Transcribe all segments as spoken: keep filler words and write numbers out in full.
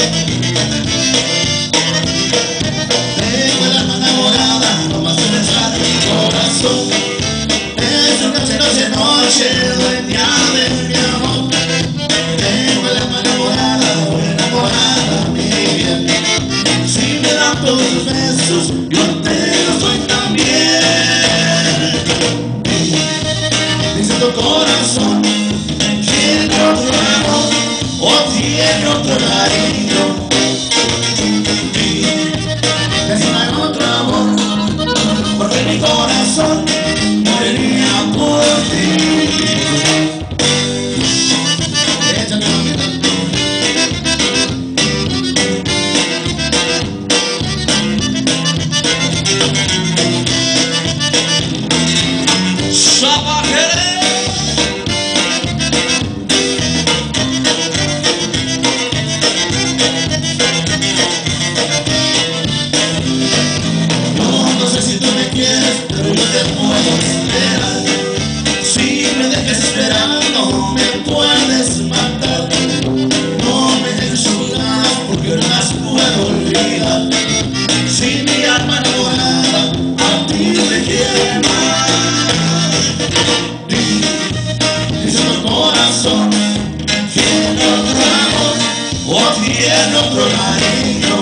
Tengo el alma enamorada, no más de besar mi corazón. Es noche, noche, noche, dueña de mi amor. Tengo el alma enamorada, enamorada, mi bien. Si me dan todos tus besos, yo te los doy también. Dice tu corazón, tiene otro amor o tiene otro cariño. Si no hay otro amor, porque mi corazón moriría por ti. Échate mamita. Pero yo te puedo esperar. Si me dejas esperando, me puedes matar. No me dejes olvidar, porque no las puedo olvidar. Si mi alma enamorada a ti te quiere más. Dice tu corazón, tiene otro amor o tiene otro cariño.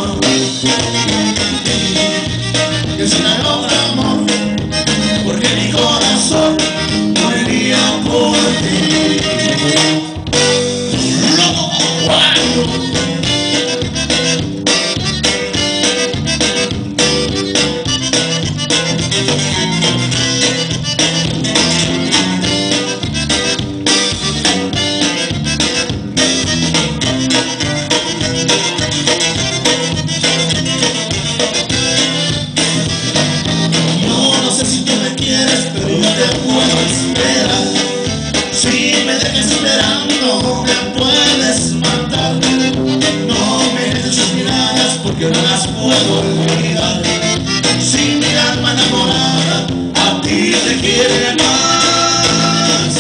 Que si no hay otro amor, porque mi corazón moriría por ti. Pero yo te puedo esperar. Si me dejas esperando, me puedes matar. No me dejes tus miradas, porque no las puedo olvidar. Si mi alma enamorada a ti te quiere más.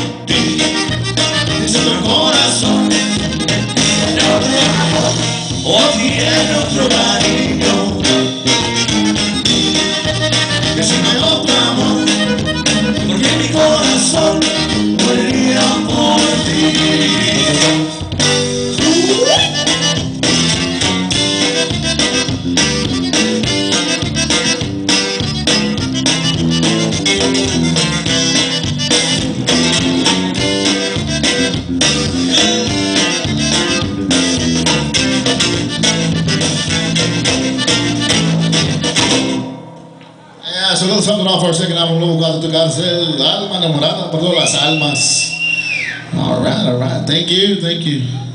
Dice tu corazón, tiene otro amor o tiene otro cariño. Que si no hay otro amor, porque mi corazón moriría por ti. Yeah, so let's start off our second album, luego cuando tocas el alma enamorada por todas las almas. All right, all right. Thank you, thank you.